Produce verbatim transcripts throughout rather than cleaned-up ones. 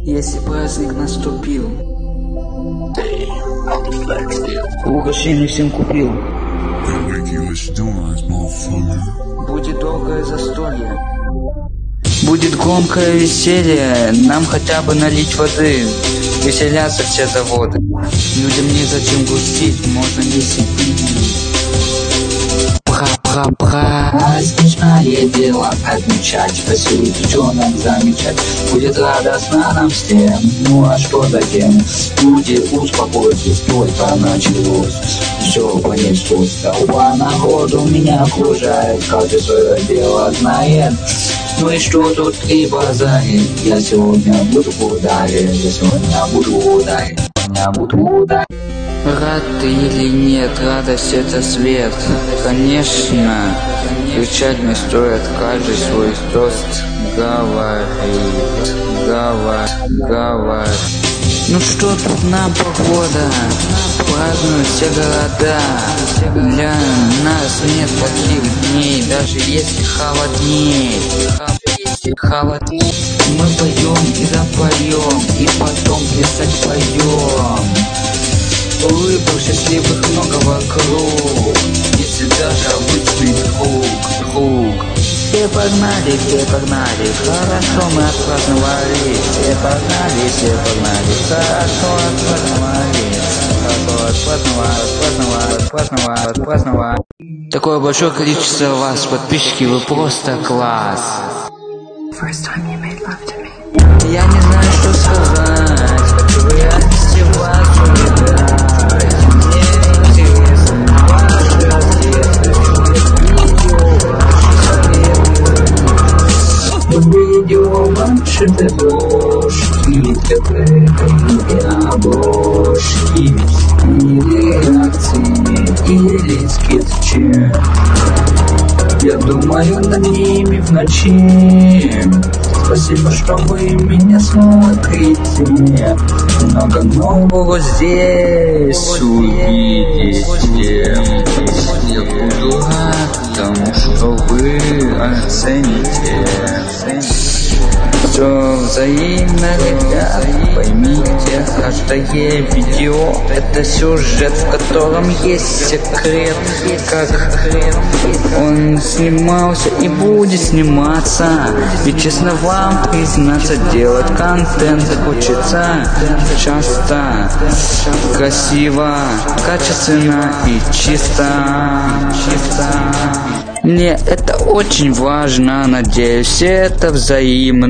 Если праздник наступил, угощение всем купил. Будет долгое застолье, будет громкое веселье, нам хотя бы налить воды. Веселятся все заводы, людям незачем грустить, можно веселить. Праздничное дело отмечать, посвященным замечать. Будет радостно нам всем, ну а что затем? Люди, успокойтесь, только началось. Все понеслось, толпа народу меня окружает, каждый свое дело знает. Ну и что тут и базарить? Я сегодня буду ударить, я сегодня буду ударить, я буду ударить. Рад ты или нет, радость это свет. Конечно, кричать не стоит, каждый свой тост говорит, говорит, говорит. Ну что тут нам погода, празднуют все города. Для нас нет плохих дней, даже если холодней. Холодней. Мы поем и запоем, и потом плясать поем. Улыбок счастливых много вокруг, если даже обычный круг, круг. Все погнали, все погнали, хорошо мы отпраздновали. Все погнали, все погнали, хорошо отпраздновали. Хорошо отпраздновали, отпраздновали, отпраздновали, отпраздновали. Такое большое количество вас, подписчики, вы просто класс. Я не знаю, что сказать, хочу реальности вас увидать. Мне интересно ваши ответы. Видео ваши дорожки, или обложки, или реакции, или скетчи. Я думаю над ними в ночи. Спасибо, что вы меня смотрите. Много нового здесь увидите. Я буду рад тому, что вы оцените. Все взаимно, ребят, поймите, каждое видео это сюжет, в котором есть секрет. Как он снимался и будет сниматься. Ведь честно вам признаться, делать контент хочется часто, красиво, качественно и чисто. Чисто. Мне это очень важно, надеюсь, это взаимно.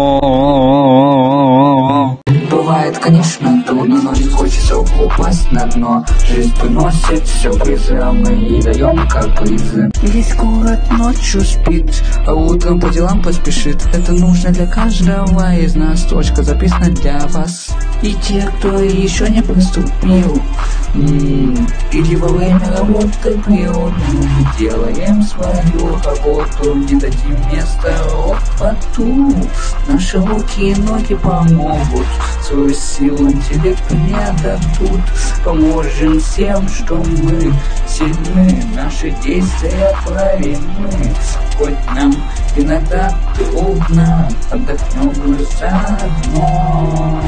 Бывает, конечно, трудно, но не хочется упасть на дно. Жизнь приносит сюрпризы, а мы ей даем капризы. Весь город ночью спит, а утром по делам поспешит. Это нужно для каждого из нас, точка записана для вас. И те, кто еще не приступил, м-м, или во время работы природы, мы делаем свою работу, не дадим места ропоту. Наши руки и ноги помогут, свою силу, интеллект не дадут. Поможем всем, что мы сильны, наши действия правильны. Хоть нам иногда трудно, отдохнем мы заодно.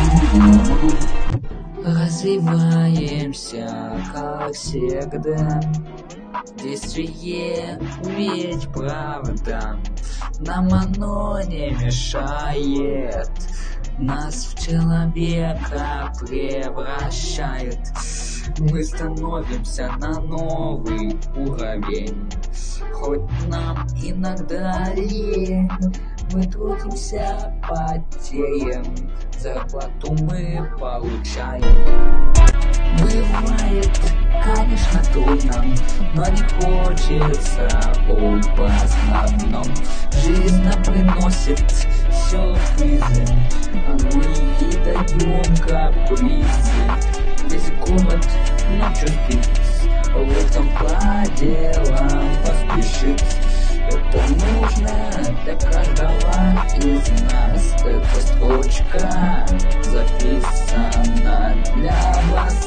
Развиваемся, как всегда. Действие ведь правда, нам оно не мешает. Нас в человека превращает. Мы становимся на новый уровень. Хоть нам иногда лень, мы трудимся, потеем, зарплату мы получаем. Бывает, конечно, трудно, но не хочется упасть на дно. Жизнь нам приносит сюрпризы, а мы и даем капризы. Весь город ночью спит, в этом по делам поспешит. Это нужно для каждого из нас. Эта строчка записана для вас.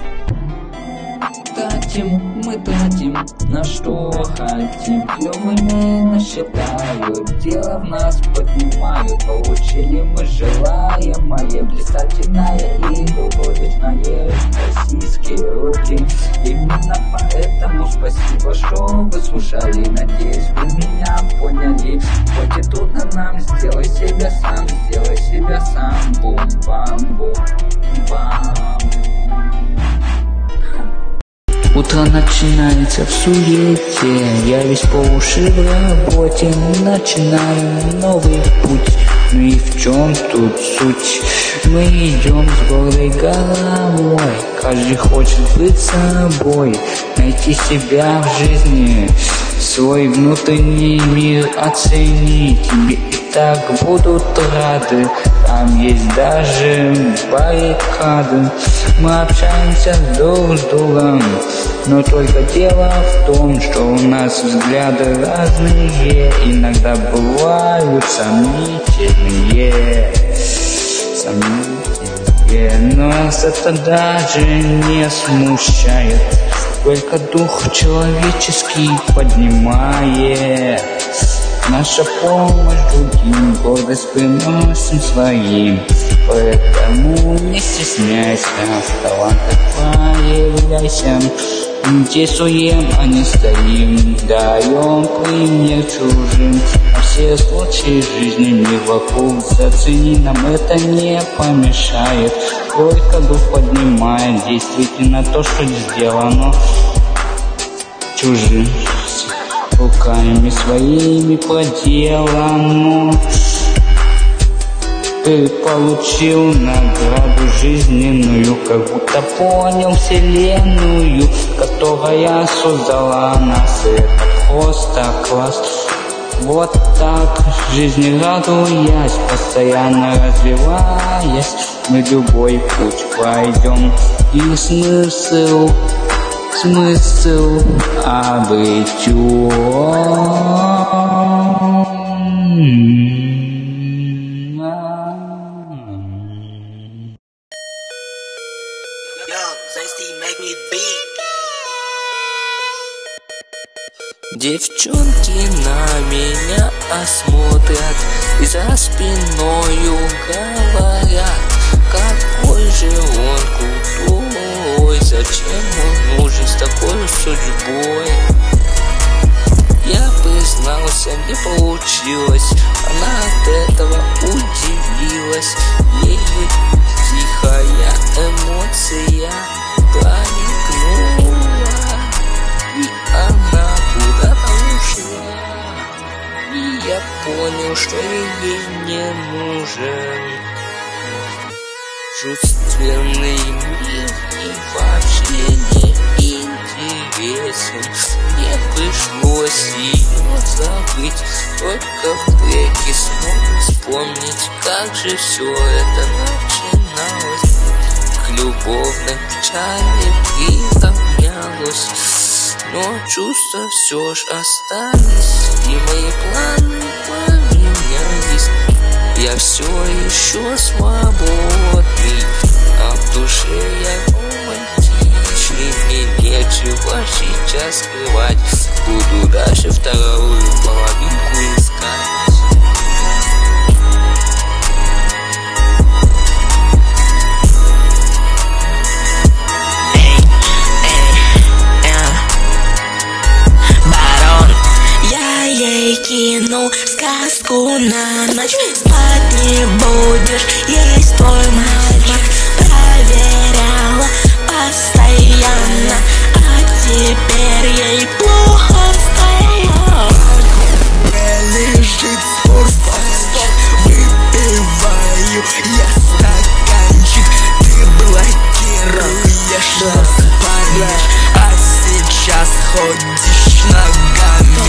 Тратим, мы тратим на что хотим. Клёвыми нас считают, дело в нас поднимают. Получили мы желаемое, сам бум бам бум бам. Утро начинается в суете, я весь по уши в работе, начинаю новый путь. Ну и в чем тут суть? Мы идем с гордой головой, каждый хочет быть собой, найти себя в жизни, свой внутренний мир оценить. Тебе и так будут рады, там есть даже баррикады. Мы общаемся друг с другом, но только дело в том, что у нас взгляды разные, иногда бывают сомнительные, сомнительные. Но нас это даже не смущает, только дух человеческий поднимает. Наша помощь другим, гордость приносим своим, поэтому не стесняйся, в талантах проявляйся. Действуем, а не стоим, даем пример чужим. А все случаи жизни мир вокруг зацени, нам это не помешает, только дух поднимает. Действительно то, что сделано чужим руками своими проделано. Ты получил награду жизненную, как будто понял вселенную, которая создала нас. Это просто класс. Вот так в жизни радуясь, постоянно развиваясь, мы любой путь пройдем, и смысл Смысл обретен. Девчонки на меня осмотрят и за спиною говорят: какой же он крутой, зачем он нужен с такой судьбой. Я признался, не получилось, она от этого удивилась. Ей тихая эмоция проникнула, и она куда-то ушла. И я понял, что ей не нужен чувственный мир и вообще не интересен. Мне пришлось ее забыть, только в треке снова вспомнить, как же все это начиналось. К любовной печали приравнялось, но чувства все ж остались, и мои планы поменялись. Я все еще свободный, а в душе я романтичный. Мне нечего сейчас скрывать, буду дальше вторую половинку искать. Кину сказку на ночь, спать не будешь, есть твой мальчик. Проверяла постоянно, а теперь ей плохо стало. Лежит спорт, выпиваю я стаканчик, ты блокируешь, но спалишь, а сейчас ходишь ногами.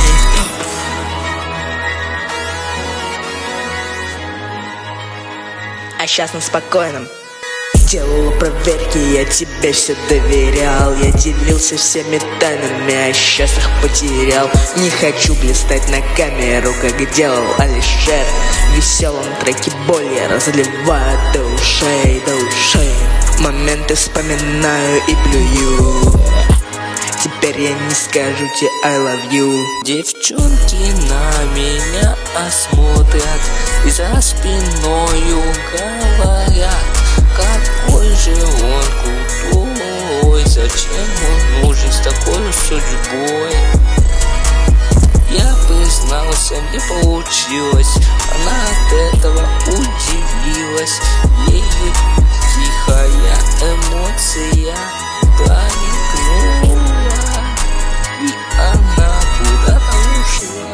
А сейчас на спокойном. Делала проверки, я тебе все доверял, я делился всеми тайнами, а сейчас их потерял. Не хочу блистать на камеру, как делал Алишер. В веселом треке боль я разливаю до ушей, до ушей. Моменты вспоминаю и плюю. Теперь я не скажу тебе I love you. Девчонки на меня осмотрят и за спиною говорят: какой же он крутой, зачем он нужен с такой судьбой. Я признался, не получилось, она от этого удивилась. появилась ею тихая эмоция промелькнула, и она куда-то ушла.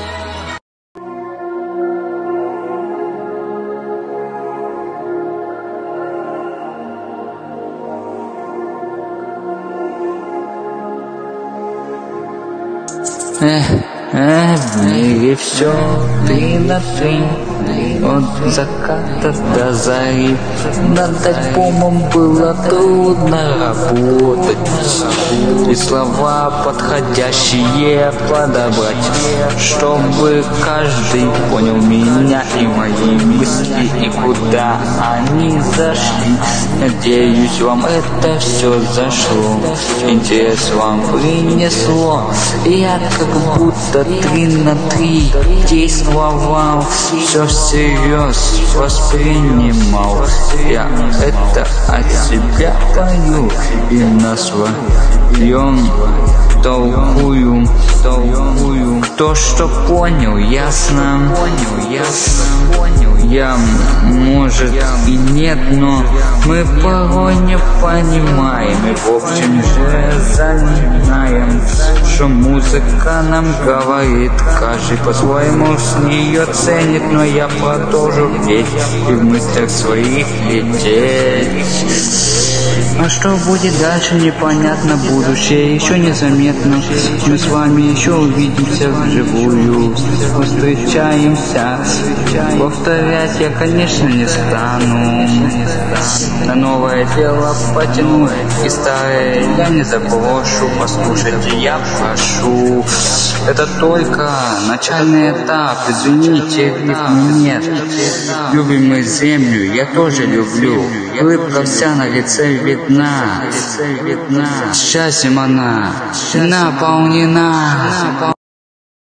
Эх, эх, в мире все три на три, от заката до зари. Над альбомом было трудно работать, и слова подходящие подобрать, чтобы каждый понял меня и мои мысли, и куда они зашли. Надеюсь, вам это все зашло, интерес вам принесло. Я как будто три на три действовал, все всерьез воспринимал. Я это от себя пою и на своем толкую, толкую. То, что понял, ясно, понял, ясно, понял. Я, может, и нет, но мы порой не понимаем, и в общем же знаем, что музыка нам говорит, каждый по-своему с нее ценит, но я продолжу петь и в мыслях своих лететь. А что будет дальше, непонятно, будущее еще незаметно. Мы с вами еще увидимся вживую, встречаемся. Повторять я, конечно, не стану. На новое дело потяну, и старое я не заброшу. Послушайте, я прошу. Это только начальный этап, извините, рифм нет. Любим мы землю, я тоже люблю. Улыбка вся на лице видна, счастьем она наполнена.